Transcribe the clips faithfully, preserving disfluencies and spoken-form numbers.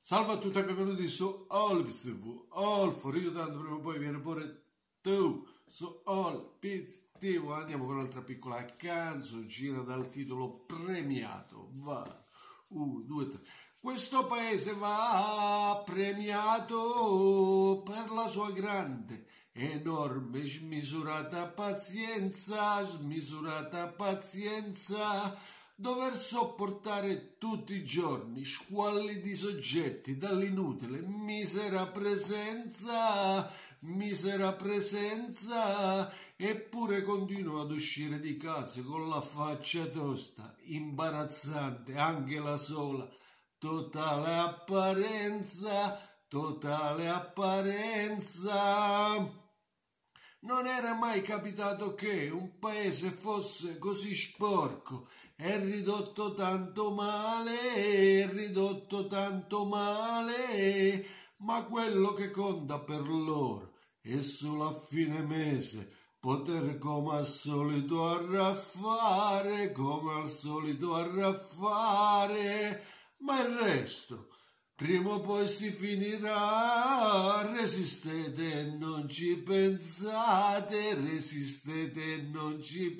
Salve a tutti e benvenuti su Allpiz T V. All for you, tanto prima o poi viene pure tu su Allpiz T V. Andiamo con un'altra piccola canzoncina dal titolo Premiato. Va, uno, due, tre. Questo paese va premiato per la sua grande, enorme, smisurata pazienza, smisurata pazienza. Dover sopportare tutti i giorni squalli di soggetti dall'inutile misera presenza, misera presenza, eppure continuo ad uscire di casa con la faccia tosta, imbarazzante anche la sola, totale apparenza, totale apparenza. Non era mai capitato che un paese fosse così sporco e ridotto tanto male, e ridotto tanto male, ma quello che conta per loro è solo a fine mese poter come al solito arraffare, come al solito arraffare, ma il resto prima o poi si finirà. Resistete e non ci pensate, resistete e non ci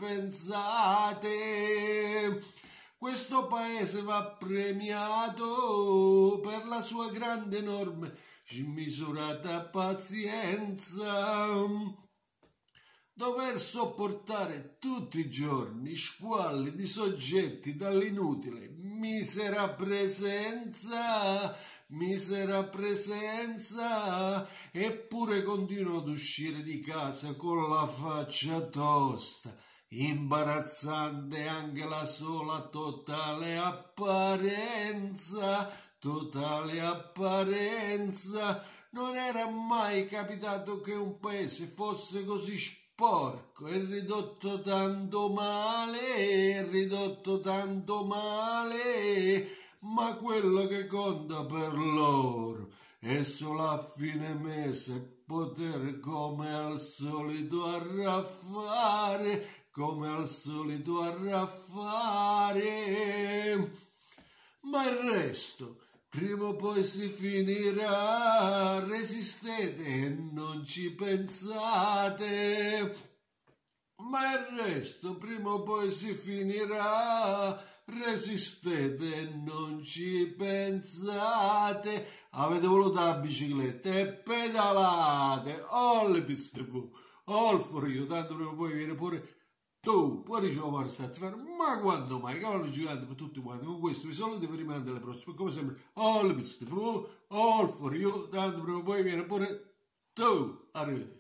pensate. Questo paese va premiato per la sua grande, enorme, smisurata pazienza. Dover sopportare tutti i giorni squalli di soggetti dall'inutile misera presenza, misera presenza, eppure continuo ad uscire di casa con la faccia tosta, imbarazzante anche la sola totale apparenza, totale apparenza. Non era mai capitato che un paese fosse così sporco e ridotto tanto male, ridotto tanto male, ma quello che conta per loro è solo a fine mese poter come al solito arraffare, come al solito arraffare, ma il resto prima o poi si finirà. Resistete e non ci pensate, ma il resto prima o poi si finirà. Resistete e non ci pensate. Avete voluto la bicicletta e pedalate. Allpiz T V, all for you, tanto prima o poi viene pure tu, poi dicevo Mario Stazzifero, ma quando mai? Cavallo gigante per tutti quanti. Con questo vi saluto e vi rimando alle prossime. Come sempre, Allpiz T V, all for you, tanto prima o poi viene pure tu. Arrivederci.